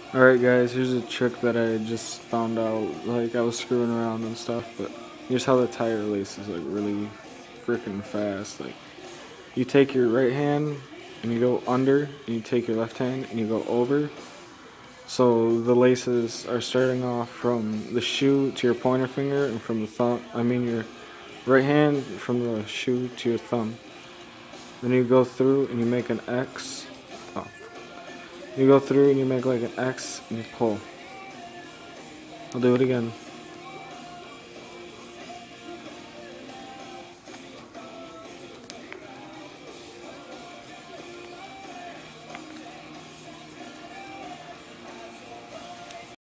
Alright guys, here's a trick that I just found out. Like, I was screwing around and stuff, but here's how the tire laces like really freaking fast. Like, you take your right hand and you go under, and you take your left hand and you go over. So the laces are starting off from the shoe to your pointer finger, and from the thumb, your right hand from the shoe to your thumb. Then you go through and you make an X. Oh. You go through and you make like an X and you pull. I'll do it again.